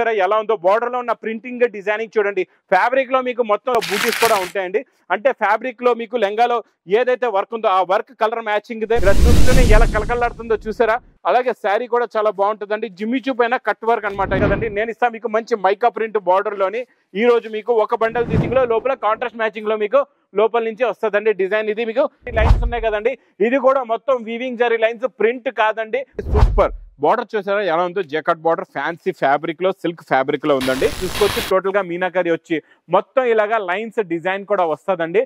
చూసారా ఎలా ఉందో, బార్డర్ లో ఉన్న ప్రింటింగ్ డిజైనింగ్ చూడండి. ఫ్యాబ్రిక్ లో మీకు మొత్తం బూటీస్ కూడా ఉంటాయండి. అంటే ఫ్యాబ్రిక్ లో మీకు లెంగాలో ఏదైతే వర్క్ ఉందో ఆ వర్క్ కలర్ మ్యాచింగ్ చూస్తూనే ఎలా కలకలాడుతుందో చూసారా. అలాగే శారీ కూడా చాలా బాగుంటుందండి. జిమ్మి చూప్ అయినా కట్ వర్క్ అనమాట కదండి. నేను ఇస్తా మీకు మంచి మైకా ప్రింట్ బార్డర్ లోని. ఈ రోజు మీకు ఒక బండల్ స్టిచ్చింగ్ లో లోపల కాంట్రాస్ట్ మ్యాచింగ్ లో మీకు లోపల నుంచి వస్తుందండి డిజైన్. ఇది మీకు లైన్స్ ఉన్నాయి కదండి, ఇది కూడా మొత్తం వీవింగ్ జరీ లైన్స్, ప్రింట్ కాదండి. సూపర్ బార్డర్ చూసారా ఎలా ఉందో, జెకార్డ్ బార్డర్ ఫ్యాన్సీ ఫ్యాబ్రిక్ లో సిల్క్ ఫ్యాబ్రిక్ లో ఉందండి. చూసుకోవచ్చు టోటల్ గా మీనాకరి వచ్చి మొత్తం ఇలాగా లైన్స్ డిజైన్ కూడా వస్తుందండి.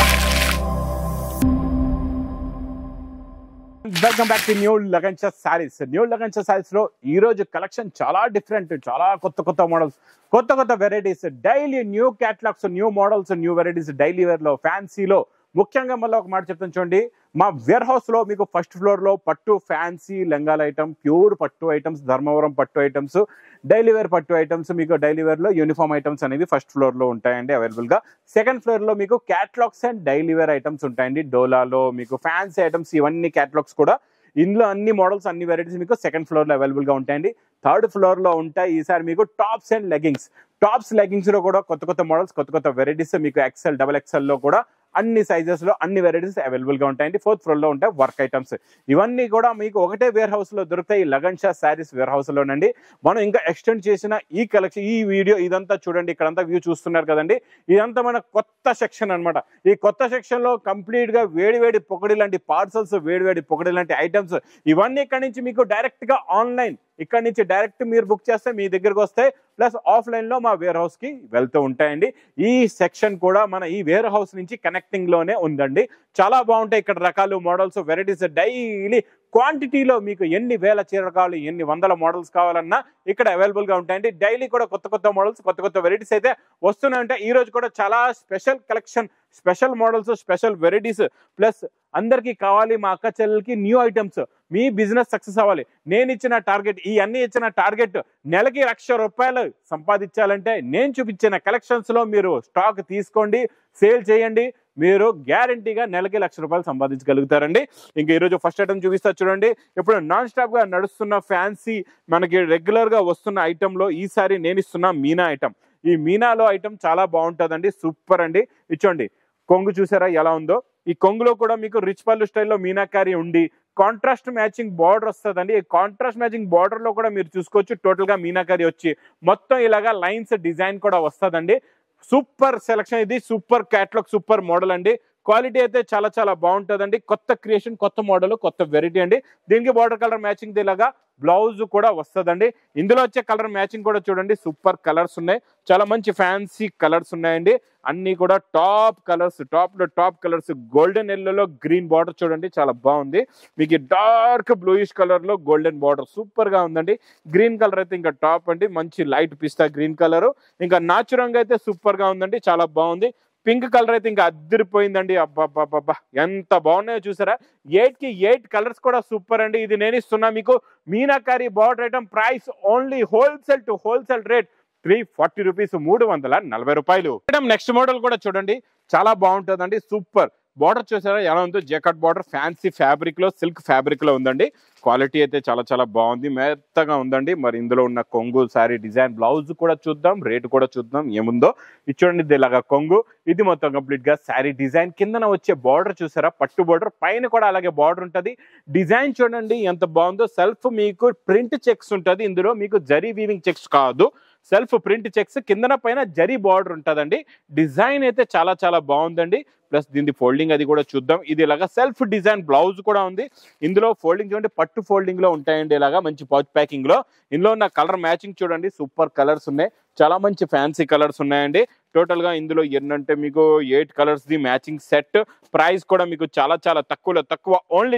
Welcome back to new Lagansha sarees. New Lagansha sarees లో ఈ రోజు కలెక్షన్ చాలా డిఫరెంట్, చాలా కొత్త మోడల్స్, కొత్త varieties, daily new catalogues, new models, new varieties daily wear లో, ఫ్యాన్సీలో. ముఖ్యంగా మళ్ళీ ఒక మాట చెప్తాను చూడండి, మా వేర్ హౌస్ లో మీకు ఫస్ట్ ఫ్లోర్ లో పట్టు ఫ్యాన్సీ లెంగాల ఐటమ్, ప్యూర్ పట్టు ఐటమ్స్, ధర్మవరం పట్టు ఐటమ్స్, డైలీ వేర్ పట్టు ఐటమ్స్, మీకు డైలీ వేర్ లో యూనిఫామ్ ఐటమ్స్ అనేవి ఫస్ట్ ఫ్లోర్ లో ఉంటాయండి అవైలబుల్ గా. సెకండ్ ఫ్లోర్ లో మీకు catalogues and daily wear items ఉంటాయండి. డోలాలో మీకు ఫ్యాన్సీ ఐటమ్స్, ఇవన్నీ క్యాటలాగ్స్ కూడా ఇందులో అన్ని మోడల్స్, అన్ని వెరైటీస్ మీకు సెకండ్ ఫ్లోర్ లో అవైలబుల్ గా ఉంటాయండి. థర్డ్ ఫ్లోర్ లో ఉంటాయి ఈసారి మీకు tops and leggings. Tops leggings లో కూడా కొత్త మోడల్స్, కొత్త వెరైటీస్ మీకు ఎక్సెల్, డబల్ ఎక్సెల్ లో కూడా అన్ని సైజెస్ లో అన్ని వెరైటీస్ అవైలబుల్ గా ఉంటాయండి. ఫోర్త్ ఫ్లోర్ లో ఉంటాయి వర్క్ ఐటమ్స్. ఇవన్నీ కూడా మీకు ఒకటే వేర్ హౌస్ లో దొరుకుతాయి, లగన్షా సారీస్ వేర్ హౌస్ లోనండి. మనం ఇంకా ఎక్స్టెండ్ చేసిన ఈ కలెక్షన్, ఈ వీడియో ఇదంతా చూడండి, ఇక్కడంతా వ్యూ చూస్తున్నారు కదండి. ఇదంతా మన కొత్త సెక్షన్ అనమాట. ఈ కొత్త సెక్షన్ లో కంప్లీట్ గా వేడి పొగడి లాంటి పార్సల్స్, వేడి పొగడి లాంటి ఐటమ్స్, ఇవన్నీ ఇక్కడ నుంచి మీకు డైరెక్ట్ గా ఆన్లైన్, ఇక్కడ నుంచి డైరెక్ట్ మీరు బుక్ చేస్తే మీ దగ్గరకు వస్తాయి. ప్లస్ ఆఫ్లైన్ లో మా వేర్ హౌస్ కి వెళ్తూ ఉంటాయండి. ఈ సెక్షన్ కూడా మన ఈ వేర్ హౌస్ నుంచి కనెక్టింగ్ లోనే ఉందండి. చాలా బాగుంటాయి ఇక్కడ రకాలు, మోడల్స్, వెరైటీస్. డైలీ క్వాంటిటీలో మీకు ఎన్ని వేల చీరలు కావాలి, ఎన్ని వందల మోడల్స్ కావాలన్నా ఇక్కడ అవైలబుల్ గా ఉంటాయండి. డైలీ కూడా కొత్త మోడల్స్, కొత్త వెరైటీస్ అయితే వస్తూనే ఉంటాయి. ఈ రోజు కూడా చాలా special collection, special models, special varieties, plus అందరికీ కావాలి మా అక్క చెల్లెలకి న్యూ ఐటమ్స్. మీ బిజినెస్ సక్సెస్ అవ్వాలి. నేను ఇచ్చిన టార్గెట్, ఈ అన్ని ఇచ్చిన టార్గెట్ నెలకి 1,00,000 రూపాయలు సంపాదించాలంటే నేను చూపించిన కలెక్షన్స్ లో మీరు స్టాక్ తీసుకోండి, సేల్ చేయండి, మీరు గ్యారంటీగా నెలకి 1,00,000 రూపాయలు సంపాదించగలుగుతారండి. ఇంకా ఈరోజు ఫస్ట్ ఐటమ్ చూపిస్తా చూడండి. ఇప్పుడు నాన్ స్టాప్ గా నడుస్తున్న ఫ్యాన్సీ, మనకి రెగ్యులర్ గా వస్తున్న ఐటమ్ లో ఈసారి నేను ఇస్తున్న మీనా ఐటమ్. ఈ మీనాలో ఐటమ్ చాలా బాగుంటుందండి, సూపర్ అండి. ఇచ్చోండి కొంగు చూసారా ఎలా ఉందో. ఈ కొంగులో కూడా మీకు రిచ్ పల్లు స్టైల్లో మీనాకారి ఉండి కాంట్రాస్ట్ మ్యాచింగ్ బార్డర్ వస్తుందండి. ఈ కాంట్రాస్ట్ మ్యాచింగ్ బార్డర్ లో కూడా మీరు చూసుకోవచ్చు టోటల్ గా మీనాకారి వచ్చి మొత్తం ఇలాగా లైన్స్ డిజైన్ కూడా వస్తుందండి. సూపర్ సెలక్షన్, ఇది సూపర్ క్యాటలాగ్, సూపర్ మోడల్ అండి. క్వాలిటీ అయితే చాలా బాగుంటుందండి. కొత్త క్రియేషన్, కొత్త మోడల్, కొత్త వెరైటీ అండి. దీనికి బార్డర్ కలర్ మ్యాచింగ్ ఇలాగా బ్లౌజ్ కూడా వస్తుందండి. ఇందులో వచ్చే కలర్ మ్యాచింగ్ కూడా చూడండి, సూపర్ కలర్స్ ఉన్నాయి, చాలా మంచి ఫ్యాన్సీ కలర్స్ ఉన్నాయండి. అన్ని కూడా top colours, top colours. Golden ఎల్లోలో గ్రీన్ బార్డర్ చూడండి, చాలా బాగుంది. మీకు డార్క్ బ్లూయిష్ కలర్ లో గోల్డెన్ బార్డర్ సూపర్ గా ఉందండి. గ్రీన్ కలర్ అయితే ఇంకా టాప్ అండి, మంచి లైట్ పిస్తా గ్రీన్ కలర్. ఇంకా నాచురంగా అయితే సూపర్ గా ఉందండి, చాలా బాగుంది. పింక్ కలర్ అయితే ఇంకా అద్దరిపోయిందండి. అబ్బా ఎంత బాగున్నాయో చూసారా. 8 కి 8 కలర్స్ కూడా సూపర్ అండి. ఇది నేను ఇస్తున్నా మీకు meenakari border item. Price only wholesale to wholesale rate 340 rupees, 340 రూపాయలు. నెక్స్ట్ మోడల్ కూడా చూడండి, చాలా బాగుంటుందండి. సూపర్ బార్డర్ చూసారా ఎలా ఉందో, జెకార్డ్ బార్డర్ ఫ్యాన్సీ ఫ్యాబ్రిక్ లో, సిల్క్ ఫ్యాబ్రిక్ లో ఉందండి. క్వాలిటీ అయితే చాలా బాగుంది, మెత్తగా ఉందండి. మరి ఇందులో ఉన్న కొంగు, సారీ డిజైన్, బ్లౌజ్ కూడా చూద్దాం, రేటు కూడా చూద్దాం ఏముందో. ఇది చూడండి, ఇది ఇలాగా కొంగు, ఇది మొత్తం కంప్లీట్ గా సారీ డిజైన్. కిందన వచ్చే బార్డర్ చూసారా, పట్టు బార్డర్, పైన కూడా అలాగే బార్డర్ ఉంటది. డిజైన్ చూడండి ఎంత బాగుందో. సెల్ఫ్ మీకు ప్రింట్ చెక్స్ ఉంటది, ఇందులో మీకు జరీ వీవింగ్ చెక్స్ కాదు, సెల్ఫ్ ప్రింట్ చెక్స్. కిందన పైన జరీ బార్డర్ ఉంటదండి. డిజైన్ అయితే చాలా బాగుందండి. ప్లస్ దీని ఫోల్డింగ్ అది కూడా చూద్దాం. ఇది ఇలాగా సెల్ఫ్ డిజైన్ బ్లౌజ్ కూడా ఉంది. ఇందులో ఫోల్డింగ్ చూడండి, పట్టు ఫోల్డింగ్ లో ఉంటాయండి ఇలాగా మంచి పౌచ్ ప్యాకింగ్ లో. ఇందులో ఉన్న కలర్ మ్యాచింగ్ చూడండి, సూపర్ కలర్స్ ఉన్నాయి, చాలా మంచి ఫ్యాన్సీ కలర్స్ ఉన్నాయండి. టోటల్ గా ఇందులో ఎన్నంటే మీకు 8 కలర్స్ ది మ్యాచింగ్ సెట్. ప్రైస్ కూడా మీకు చాలా తక్కువ, ఓన్లీ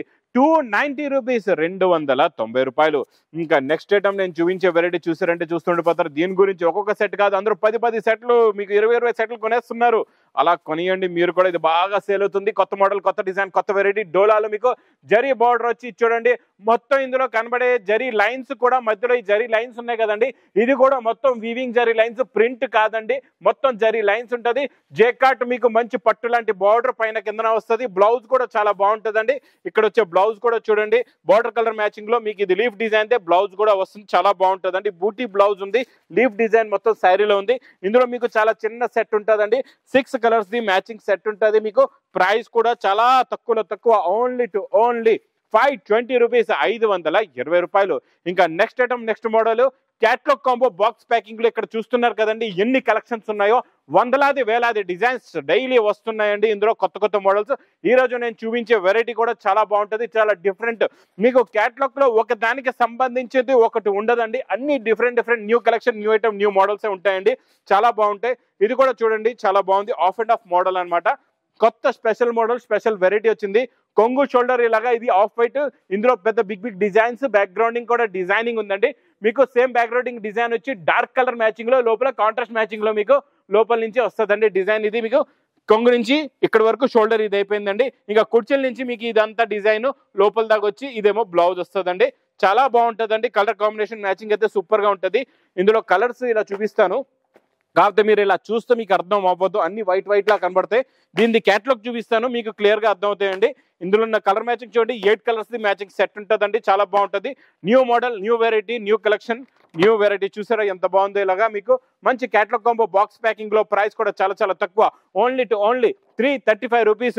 290 రూపీస్, 290 రూపాయలు. ఇంకా నెక్స్ట్ ఐటమ్ నేను చూపించే వెరైటీ చూసారంటే చూస్తుండిపోతారు. దీని గురించి ఒక్కొక్క సెట్ కాదు, అందరూ 10 సెట్లు, మీకు 20 సెట్లు కొనేస్తున్నారు. అలా కొనియండి మీరు కూడా, ఇది బాగా సేల్ అవుతుంది. కొత్త మోడల్, కొత్త డిజైన్, కొత్త వెరైటీ. డోలాలో మీకు జరీ బార్డర్ వచ్చి చూడండి, మొత్తం ఇందులో కనబడే జరీ లైన్స్ కూడా మధ్యలో ఈ జరీ లైన్స్ ఉన్నాయి కదండి, ఇది కూడా మొత్తం వీవింగ్ జరీ లైన్స్, ప్రింట్ కాదండి, మొత్తం జరీ లైన్స్ ఉంటది. జేకాట్ మీకు మంచి పట్టు లాంటి బార్డర్ పైన కిందన వస్తుంది. బ్లౌజ్ కూడా చాలా బాగుంటుందండి. ఇక్కడ వచ్చే బ్లౌజ్ కూడా చూడండి బార్డర్ కలర్ మ్యాచింగ్ లో మీకు ఇది లీఫ్ డిజైన్ తే బ్లౌజ్ కూడా వస్తుంది, చాలా బాగుంటుందండి. బూటీ బ్లౌజ్ ఉంది, లీఫ్ డిజైన్ మొత్తం శారీలో ఉంది. ఇందులో మీకు చాలా చిన్న సెట్ ఉంటుందండి, 6 కలర్స్ ది మ్యాచింగ్ సెట్ ఉంటుంది. మీకు ప్రైస్ కూడా చాలా తక్కువ, ఓన్లీ టు ఓన్లీ 520 రూపీస్, 520 రూపాయలు. ఇంకా next item, next model catalogue combo box packing లో ఇక్కడ చూస్తున్నారు కదండి ఎన్ని కలెక్షన్స్ ఉన్నాయో, వందలాది వేలాది డిజైన్స్ డైలీ వస్తున్నాయండి. ఇందులో కొత్త మోడల్స్. ఈ రోజు నేను చూపించే వెరైటీ కూడా చాలా బాగుంటుంది, చాలా డిఫరెంట్. మీకు క్యాట్లాగ్ లో ఒక దానికి సంబంధించింది ఒకటి ఉండదండి, అన్ని different new collection, new item, new models ఉంటాయండి, చాలా బాగుంటాయి. ఇది కూడా చూడండి చాలా బాగుంది, ఆఫ్ అండ్ ఆఫ్ మోడల్ అన్నమాట. కొత్త స్పెషల్ మోడల్, స్పెషల్ వెరైటీ వచ్చింది. కొంగు షోల్డర్ ఇలాగా, ఇది ఆఫ్ వైట్, ఇందులో పెద్ద బిగ్ డిజైన్స్, బ్యాక్గ్రౌండింగ్ కూడా డిజైనింగ్ ఉందండి. మీకు సేమ్ బ్యాక్గ్రౌండింగ్ డిజైన్ వచ్చి డార్క్ కలర్ మ్యాచింగ్ లో, లోపల కాంట్రాస్ట్ మ్యాచింగ్ లో మీకు లోపల నుంచి వస్తుందండి డిజైన్. ఇది మీకు కొంగు నుంచి ఇక్కడ వరకు షోల్డర్ ఇది అయిపోయిందండి. ఇంకా కుర్చీల నుంచి మీకు ఇదంతా డిజైన్ లోపల దాకా వచ్చి ఇదేమో బ్లౌజ్ వస్తుందండి. చాలా బాగుంటుందండి. కలర్ కాంబినేషన్ మ్యాచింగ్ అయితే సూపర్ గా ఉంటుంది. ఇందులో కలర్స్ ఇలా చూపిస్తాను, కాకపోతే మీరు ఇలా చూస్తే మీకు అర్థం అవ్వద్దు, అన్ని వైట్ లా కనబడతాయి. దీన్ని క్యాట్లాగ్ చూపిస్తాను, మీకు క్లియర్ గా అర్థం అవుతాయండి. ఇందులో ఉన్న కలర్ మ్యాచింగ్ చూడండి, 8 కలర్స్ ది మ్యాచింగ్ సెట్ ఉంటుందండి, చాలా బాగుంటుంది. New model, new variety, new collection, new variety. చూసారా ఎంత బాగుందో. ఇలాగా మీకు మంచి క్యాట్లాగ్ కాంబో బాక్స్ ప్యాకింగ్ లో ప్రైస్ కూడా చాలా తక్కువ, ఓన్లీ టు ఓన్లీ 335 రూపీస్,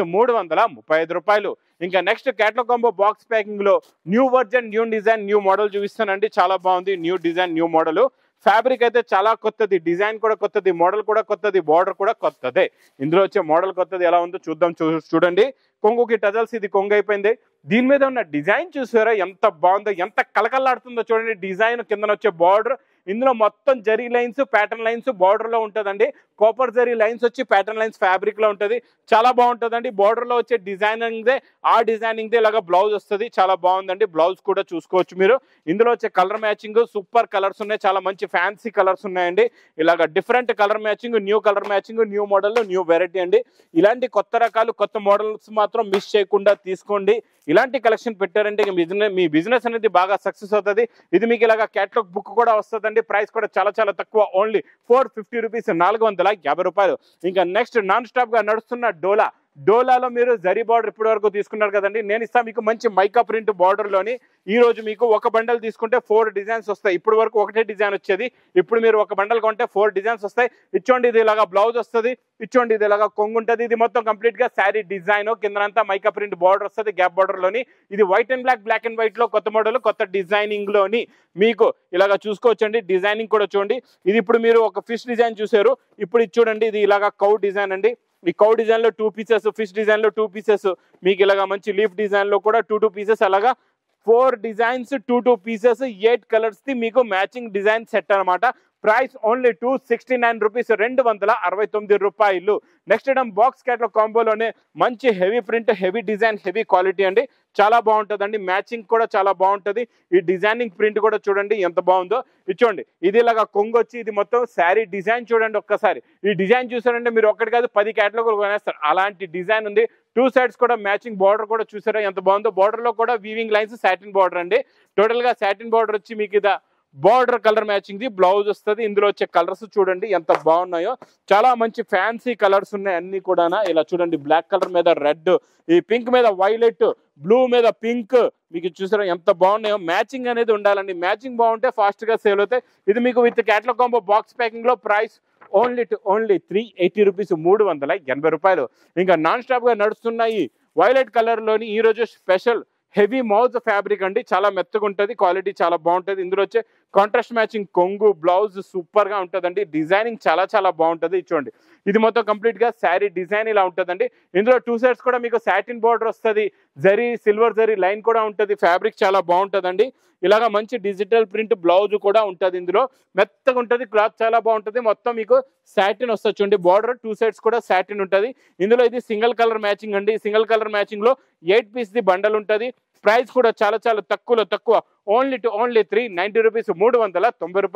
335 రూపాయలు. ఇంకా next catalogue combo box packing లో new version, new design, new model చూపిస్తానండి, చాలా బాగుంది. New design, new model. Fabric అయితే చాలా కొత్తది, డిజైన్ కూడా కొత్తది, మోడల్ కూడా కొత్తది, బార్డర్ కూడా కొత్తదే. ఇందులో వచ్చే మోడల్ కొత్తది, ఎలా ఉందో చూద్దాం. చూడండి కొంగుకి టజల్స్, ఇది కొంగు అయిపోయింది. దీని మీద ఉన్న డిజైన్ చూసారా ఎంత బాగుందో, ఎంత కలకల్లాడుతుందో చూడండి. డిజైన్ కింద వచ్చే బార్డర్, ఇందులో మొత్తం zari lines, pattern lines border లో ఉంటుందండి. కాపర్ జరీ లైన్స్ వచ్చి ప్యాటర్న్ లైన్స్ ఫ్యాబ్రిక్ లో ఉంటుంది, చాలా బాగుంటుందండి. బార్డర్ లో వచ్చే డిజైనింగ్ దే, ఆ డిజైనింగ్ దే ఇలాగా బ్లౌజ్ వస్తుంది, చాలా బాగుందండి. బ్లౌజ్ కూడా చూసుకోవచ్చు మీరు. ఇందులో వచ్చే కలర్ మ్యాచింగ్ సూపర్ కలర్స్ ఉన్నాయి, చాలా మంచి ఫ్యాన్సీ కలర్స్ ఉన్నాయండి. ఇలాగా different colour matching, new colour matching, new model, new variety అండి. ఇలాంటి కొత్త రకాలు, కొత్త మోడల్స్ మాత్రం మిస్ చేయకుండా తీసుకోండి. ఇలాంటి కలెక్షన్ పెట్టారంటే మీ బిజినెస్ అనేది బాగా సక్సెస్ అవుతుంది. ఇది మీకు ఇలాగా క్యాట్లాగ్ బుక్ కూడా వస్తుందండి. ప్రైస్ కూడా చాలా తక్కువ, ఓన్లీ 450 రూపీస్, 450 రూపాయలు. ఇంకా నెక్స్ట్ నాన్ స్టాప్ గా నడుస్తున్న డోలాలో మీరు జరీ బార్డర్ ఇప్పటి వరకు తీసుకున్నారు కదండి, నేను ఇస్తాను మీకు మంచి మైకా ప్రింట్ బార్డర్ లోని. ఈ రోజు మీకు ఒక బండల్ తీసుకుంటే 4 డిజైన్స్ వస్తాయి. ఇప్పటి వరకు ఒకటే డిజైన్ వచ్చేది, ఇప్పుడు మీరు ఒక బండల్ కొంటే 4 డిజైన్స్ వస్తాయి. ఇచ్చోండి ఇది ఇలాగా బ్లౌజ్ వస్తుంది, ఇచ్చోండి ఇది ఇలాగా కొంగు ఉంటుంది. ఇది మొత్తం కంప్లీట్ గా శారీ డిజైన్, కిందంతా మైకా ప్రింట్ బార్డర్ వస్తుంది, గ్యాప్ బార్డర్ లోని. ఇది white and black and white లో కొత్త మోడల్, కొత్త డిజైనింగ్ లోని మీకు ఇలాగా చూసుకోవచ్చండి. డిజైనింగ్ కూడా చూడండి. ఇది ఇప్పుడు మీరు ఒక ఫిష్ డిజైన్ చూసారు, ఇప్పుడు ఇది చూడండి, ఇది ఇలాగా కౌ డిజైన్ అండి. ఈ కౌ డిజైన్ లో 2 పీసెస్, ఫిష్ డిజైన్ లో 2 పీసెస్, మీకు ఇలాగా మంచి లీఫ్ డిజైన్ లో కూడా 2 పీసెస్, అలాగా 4 డిజైన్స్, 2 పీసెస్, 8 కలర్స్ ది మీకు మ్యాచింగ్ డిజైన్ సెట్ అనమాట. ప్రైస్ ఓన్లీ 269 రూపీస్, 269 రూపాయలు. నెక్స్ట్ ఐటమ్ బాక్స్ క్యాట్లాగ్ కాంబోలోనే మంచి heavy print, heavy design, heavy quality అండి, చాలా బాగుంటుందండి. మ్యాచింగ్ కూడా చాలా బాగుంటుంది. ఈ డిజైనింగ్ ప్రింట్ కూడా చూడండి ఎంత బాగుందో. ఇచ్చోండి ఇది ఇలాగా కొంగు వచ్చి, ఇది మొత్తం శారీ డిజైన్ చూడండి ఒక్కసారి. ఈ డిజైన్ చూసారంటే మీరు ఒక్కటి కాదు 10 క్యాట్లాగ్లు కొనేస్తారు, అలాంటి డిజైన్ ఉంది. 2 సైడ్స్ కూడా మ్యాచింగ్ బార్డర్ కూడా చూసారా ఎంత బాగుందో. బార్డర్ లో కూడా వీవింగ్ లైన్స్, సాటిన్ బార్డర్ అండి. టోటల్ గా సాటిన్ బార్డర్ వచ్చి మీకు ఇది బార్డర్ కలర్ మ్యాచింగ్ ది బ్లౌజ్ వస్తుంది. ఇందులో వచ్చే కలర్స్ చూడండి ఎంత బాగున్నాయో, చాలా మంచి ఫ్యాన్సీ కలర్స్ ఉన్నాయి అన్ని కూడా. ఇలా చూడండి, బ్లాక్ కలర్ మీద రెడ్, ఈ పింక్ మీద వైలెట్, బ్లూ మీద పింక్, మీకు చూసారా ఎంత బాగున్నాయో. మ్యాచింగ్ అనేది ఉండాలండి, మ్యాచింగ్ బాగుంటే ఫాస్ట్ గా సేల్ అవుతాయి. ఇది మీకు with catalogue combo box packing లో ప్రైస్ ఓన్లీ 380 రూపీస్, 380 రూపాయలు. ఇంకా నాన్ స్టాప్ గా నడుస్తున్నాయి వైలెట్ కలర్ లోని ఈ రోజు స్పెషల్ హెవీ మౌజ్ ఫ్యాబ్రిక్ అండి, చాలా మెత్తగా ఉంటుంది, క్వాలిటీ చాలా బాగుంటుంది. ఇందులో వచ్చే కాంట్రాస్ట్ మ్యాచింగ్ కొంగు, బ్లౌజ్ సూపర్ గా ఉంటుందండి. డిజైనింగ్ చాలా బాగుంటుంది. చూడండి ఇది మొత్తం కంప్లీట్ గా శారీ డిజైన్ ఇలా ఉంటుందండి. ఇందులో 2 సైడ్స్ కూడా మీకు సాటిన్ బార్డర్ వస్తుంది, జరీ సిల్వర్ జరీ లైన్ కూడా ఉంటుంది. ఫ్యాబ్రిక్ చాలా బాగుంటుందండి. ఇలాగా మంచి డిజిటల్ ప్రింట్ బ్లౌజ్ కూడా ఉంటుంది. ఇందులో మెత్తగా ఉంటుంది, క్లాత్ చాలా బాగుంటుంది. మొత్తం మీకు సాటిన్ వస్తుంది చూడండి, బార్డర్ 2 సైడ్స్ కూడా సాటిన్ ఉంటుంది. ఇందులో ఇది సింగిల్ కలర్ మ్యాచింగ్ అండి. సింగిల్ కలర్ మ్యాచింగ్ లో 8 పీస్ ది బండల్ ఉంటుంది. ప్రైస్ కూడా చాలా తక్కువ, ఓన్లీ 390 రూపీస్, 390 రూపాయలు.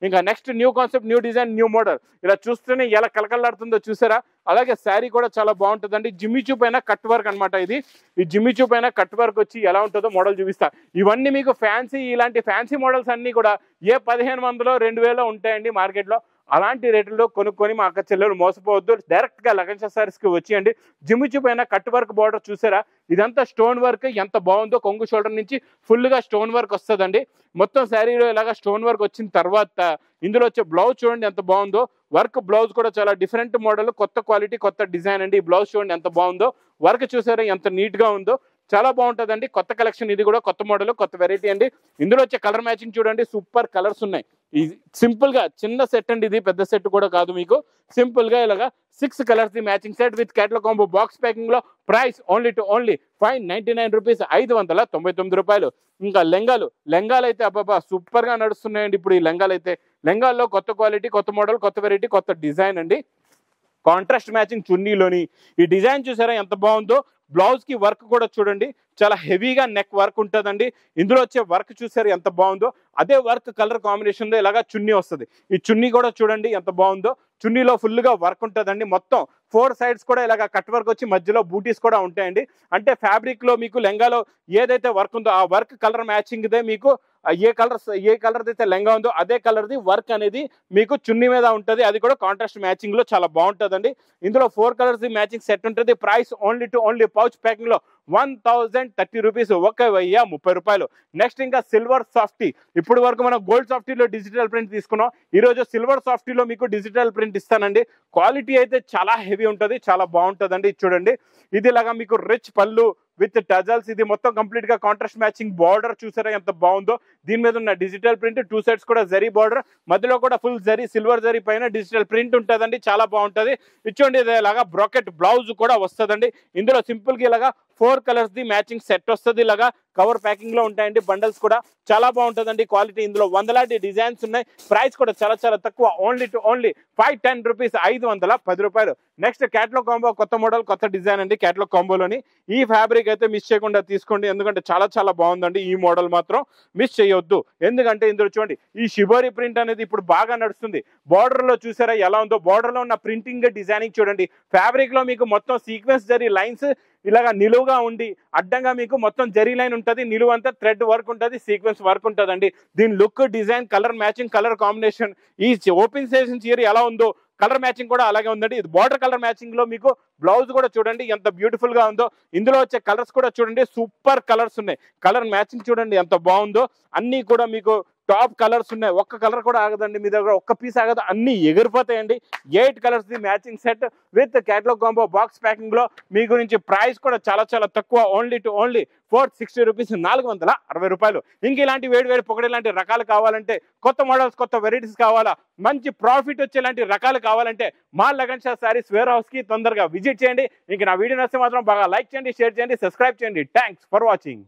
ఇంకా next new concept, new design, new model. ఇలా చూస్తేనే ఎలా కలకలాడుతుందో చూసారా. అలాగే శారీ కూడా చాలా బాగుంటుందండి. జిమ్మిచూ పైన కట్ వర్క్ అనమాట ఇది. ఈ జిమ్మిచూ పైన కట్ వర్క్ వచ్చి ఎలా ఉంటుందో మోడల్ చూపిస్తా. ఇవన్నీ మీకు ఫ్యాన్సీ, ఇలాంటి ఫ్యాన్సీ మోడల్స్ అన్ని కూడా ఏ 1500 2000 ఉంటాయండి మార్కెట్లో. అలాంటి రేట్లలో కొనుక్కొని మా అక్క చెల్లెలు మోసపోవద్దు. డైరెక్ట్ గా లగన్ సారీస్ కి వచ్చేయండి. జిమ్మిచూ పైన కట్ వర్క్ బార్డర్ చూసారా, ఇదంతా స్టోన్ వర్క్ ఎంత బాగుందో. కొంగు షోల్డర్ నుంచి ఫుల్ గా స్టోన్ వర్క్ వస్తుందండి. మొత్తం శారీలో ఇలాగా స్టోన్ వర్క్ వచ్చిన తర్వాత ఇందులో వచ్చే బ్లౌజ్ చూడండి ఎంత బాగుందో. వర్క్ బ్లౌజ్ కూడా చాలా డిఫరెంట్ మోడల్, కొత్త క్వాలిటీ, కొత్త డిజైన్ అండి. ఈ బ్లౌజ్ చూడండి ఎంత బాగుందో. వర్క్ చూసారా ఎంత నీట్ గా ఉందో. చాలా బాగుంటుందండి. కొత్త కలెక్షన్ ఇది కూడా, కొత్త మోడల్, కొత్త వెరైటీ అండి. ఇందులో వచ్చే కలర్ మ్యాచింగ్ చూడండి, సూపర్ కలర్స్ ఉన్నాయి. ఈ సింపుల్ గా చిన్న సెట్ అండి ఇది, పెద్ద సెట్ కూడా కాదు. మీకు సింపుల్ గా ఇలాగా 6 కలర్స్ ది matching set with catalogue combo box packing లో. ప్రైస్ ఓన్లీ 599 రూపీస్, 599 రూపాయలు. ఇంకా లెంగాలు అయితే అబ్బాబా సూపర్ గా నడుస్తున్నాయండి ఇప్పుడు ఈ లెంగాలు అయితే. లెంగాల్లో కొత్త క్వాలిటీ, కొత్త మోడల్, కొత్త వెరైటీ, కొత్త డిజైన్ అండి. కాంట్రాస్ట్ మ్యాచింగ్ చున్నీలోని ఈ డిజైన్ చూసారా ఎంత బాగుందో. బ్లౌజ్ కి వర్క్ కూడా చూడండి చాలా హెవీగా నెక్ వర్క్ ఉంటుందండి. ఇందులో వచ్చే వర్క్ చూసారు ఎంత బాగుందో. అదే వర్క్ కలర్ కాంబినేషన్ లో ఇలాగా చున్నీ వస్తుంది. ఈ చున్నీ కూడా చూడండి ఎంత బాగుందో. చున్నీలో ఫుల్ గా వర్క్ ఉంటుందండి. మొత్తం 4 సైడ్స్ కూడా ఇలాగా కట్ వర్క్ వచ్చి మధ్యలో బూటీస్ కూడా ఉంటాయండి. అంటే ఫ్యాబ్రిక్ లో మీకు లెంగాలో ఏదైతే వర్క్ ఉందో ఆ వర్క్ కలర్ మ్యాచింగ్ దే మీకు ఏ కలర్ అయితే లెంగా ఉందో అదే కలర్ ది వర్క్ అనేది మీకు చున్నీ మీద ఉంటుంది. అది కూడా కాంట్రాస్ట్ మ్యాచింగ్ లో చాలా బాగుంటుందండి. ఇందులో 4 కలర్స్ ది మ్యాచింగ్ సెట్ ఉంటుంది. ప్రైస్ ఓన్లీ పౌచ్ ప్యాకింగ్ లో 1030 రూపీస్, 1030 రూపాయలు. నెక్స్ట్ ఇంకా సిల్వర్ సాఫ్టీ. ఇప్పుడు వరకు మనం గోల్డ్ సాఫ్టీలో డిజిటల్ ప్రింట్ తీసుకున్నాం. ఈ రోజు సిల్వర్ సాఫ్టీలో మీకు డిజిటల్ ప్రింట్ ఇస్తానండి. క్వాలిటీ అయితే చాలా హెవీ ఉంటుంది, చాలా బాగుంటుందండి. చూడండి ఇది ఇలాగా మీకు రిచ్ పళ్ళు విత్ టజల్స్. ఇది మొత్తం కంప్లీట్ గా కాంట్రాస్ట్ మ్యాచింగ్ బార్డర్ చూసారా ఎంత బాగుందో. దీని మీద ఉన్న డిజిటల్ ప్రింట్ 2 సైడ్స్ కూడా జరీ బార్డర్, మధ్యలో కూడా ఫుల్ జరీ, సిల్వర్ జరీ పైన డిజిటల్ ప్రింట్ ఉంటుందండి. చాలా బాగుంటుంది. ఇచ్చోండి ఇలాగా బ్రాకెట్ బ్లౌజ్ కూడా వస్తుందండి. ఇందులో సింపుల్ గా ఇలాగా 4 కలర్స్ ది మ్యాచింగ్ సెట్ వస్తుంది. ఇలాగా కవర్ ప్యాకింగ్ లో ఉంటాయండి. బండల్స్ కూడా చాలా బాగుంటుందండి క్వాలిటీ. ఇందులో వందలాంటి డిజైన్స్ ఉన్నాయి. ప్రైస్ కూడా చాలా తక్కువ, ఓన్లీ 510 రూపీస్, 510 రూపాయలు. నెక్స్ట్ క్యాటలాగ్ కాంబో, కొత్త మోడల్, కొత్త డిజైన్ అండి. క్యాటలాగ్ కాంబోలోని ఈ ఫ్యాబ్రిక్ అయితే మిస్ చేయకుండా తీసుకోండి. ఎందుకంటే చాలా బాగుందండి. ఈ మోడల్ మాత్రం మిస్ చేయొద్దు. ఎందుకంటే ఇందులో చూడండి ఈ షిబోరి ప్రింట్ అనేది ఇప్పుడు బాగా నడుస్తుంది. బార్డర్ లో చూసారా ఎలా ఉందో. బార్డర్ లో ఉన్న ప్రింటింగ్ డిజైనింగ్ చూడండి. ఫ్యాబ్రిక్ లో మీకు మొత్తం సీక్వెన్స్ జరీ లైన్స్ ఇలాగా నిలువుగా ఉండి అడ్డంగా మీకు మొత్తం జరీ లైన్ ఉంటుంది. నిలువంతా థ్రెడ్ వర్క్ ఉంటుంది, సీక్వెన్స్ వర్క్ ఉంటుందండి. దీని look, design, colour matching, colour combination, ఈ ఓపెన్ సెషన్ చీర ఎలా ఉందో కలర్ మ్యాచింగ్ కూడా అలాగే ఉందండి. ఇది బార్డర్ కలర్ మ్యాచింగ్ లో మీకు బ్లౌజ్ కూడా చూడండి ఎంత బ్యూటిఫుల్ గా ఉందో. ఇందులో వచ్చే కలర్స్ కూడా చూడండి సూపర్ కలర్స్ ఉన్నాయి. కలర్ మ్యాచింగ్ చూడండి ఎంత బాగుందో. అన్ని కూడా మీకు టాప్ కలర్స్ ఉన్నాయి. ఒక్క కలర్ కూడా ఆగదండి మీ దగ్గర, ఒక్క పీస్ ఆగదు, అన్ని ఎగిరిపోతాయండి. 8 కలర్స్ ది matching set with catalogue combo box packing లో. మీ గురించి ప్రైస్ కూడా చాలా తక్కువ, ఓన్లీ 460 రూపీస్, 460 రూపాయలు. ఇంక ఇలాంటి వేడి పొగడి లాంటి రకాలు కావాలంటే, కొత్త మోడల్స్, కొత్త వెరైటీస్ కావాలా, మంచి ప్రాఫిట్ వచ్చేలాంటి రకాలు కావాలంటే మా Lagansha sarees warehouse కి తొందరగా విజిట్ చేయండి. ఇంక నా వీడియో నచ్చితే మాత్రం బాగా లైక్ చేయండి, షేర్ చేయండి, సబ్స్క్రైబ్ చేయండి. Thanks for watching.